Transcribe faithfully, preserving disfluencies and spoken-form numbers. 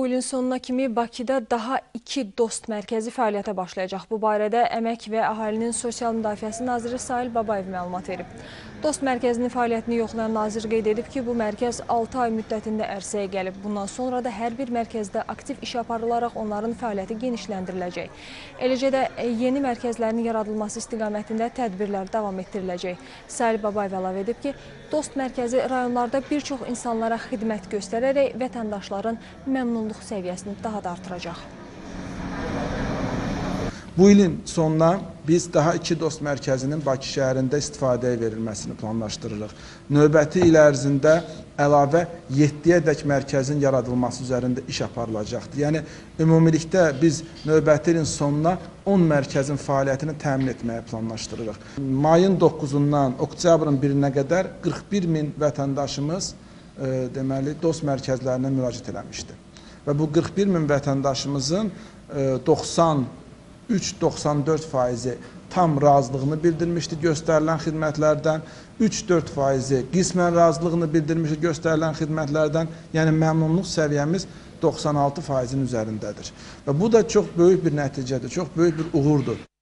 bu ilin sonuna kimi Bakıda daha iki dost mərkəzi fəaliyyətə başlayacaq. Bu barədə Əmək və Əhalinin Sosial Müdafiəsi Naziri Sahil Babayev məlumat verib. Dost mərkəzinin fəaliyyətini yoxlayan nazir qeyd edib ki, bu mərkəz altı ay müddətində ərsəyə gəlib. Bundan sonra da hər bir mərkəzdə aktiv iş aparılaraq onların fəaliyyəti genişləndiriləcək. Eləcə də yeni mərkəzlərin yaradılması istiqamətində tədbirlər davam etdiriləcək. Sahil Babayev əlavə edib ki, dost mərkəzi rayonlarda bir çox insanlara xidmət göstərərək vətəndaşların məmnunluq səviyyəsini daha da artıracaq. Bu ilin sonuna biz daha iki dost mərkəzinin Bakı şəhərində istifadəyə verilməsini planlaşdırırıq. Növbəti il ərzində əlavə yeddiyədək mərkəzin yaradılması üzərində iş aparılacaqdır. Yəni, ümumilikdə biz növbəti ilin sonuna on mərkəzin fəaliyyətini təmin etməyə planlaşdırırıq. Mayın doqquzundan oktyabrın birinə qədər qırx bir min vətəndaşımız e, deməli, dost mərkəzlərinə müraciət eləmişdir. Və bu qırx bir min vətəndaşımızın e, doxsan üç doxsan dörd faizi tam razılığını bildirmişdi göstərilən xidmətlərdən, üç dörd faizi qismən razılığını bildirmişdi göstərilən xidmətlərdən, yəni məmnunluq səviyyəmiz doxsan altı faizin üzərindədir. Və bu da çox böyük bir nəticədir, çox böyük bir uğurdur.